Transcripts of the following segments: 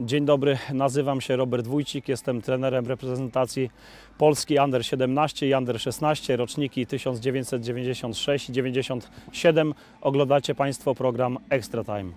Dzień dobry, nazywam się Robert Wójcik, jestem trenerem reprezentacji Polski Under 17 i Under 16, roczniki 1996 i 97. Oglądacie Państwo program Extra Time.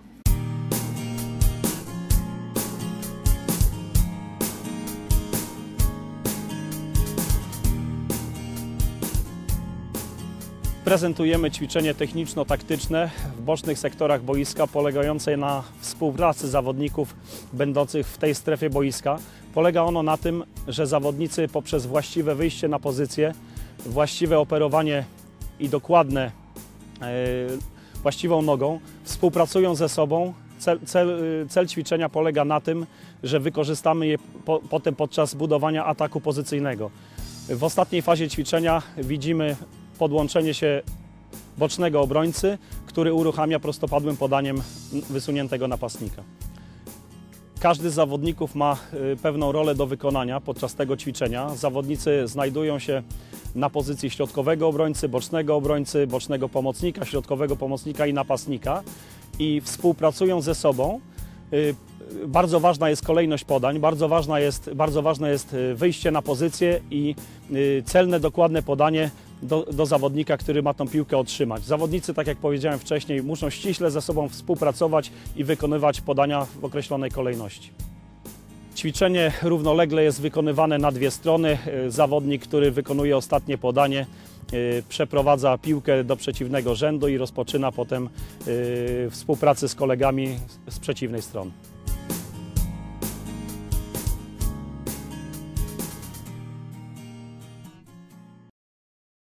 Prezentujemy ćwiczenie techniczno-taktyczne w bocznych sektorach boiska polegające na współpracy zawodników będących w tej strefie boiska. Polega ono na tym, że zawodnicy poprzez właściwe wyjście na pozycję, właściwe operowanie i dokładne właściwą nogą współpracują ze sobą. Cel ćwiczenia polega na tym, że wykorzystamy je potem podczas budowania ataku pozycyjnego. W ostatniej fazie ćwiczenia widzimy podłączenie się bocznego obrońcy, który uruchamia prostopadłym podaniem wysuniętego napastnika. Każdy z zawodników ma pewną rolę do wykonania podczas tego ćwiczenia. Zawodnicy znajdują się na pozycji środkowego obrońcy, bocznego pomocnika, środkowego pomocnika i napastnika i współpracują ze sobą. Bardzo ważna jest kolejność podań, bardzo ważne jest wyjście na pozycję i celne, dokładne podanie do zawodnika, który ma tą piłkę otrzymać. Zawodnicy, tak jak powiedziałem wcześniej, muszą ściśle ze sobą współpracować i wykonywać podania w określonej kolejności. Ćwiczenie równolegle jest wykonywane na dwie strony. Zawodnik, który wykonuje ostatnie podanie, przeprowadza piłkę do przeciwnego rzędu i rozpoczyna potem współpracę z kolegami z przeciwnej strony.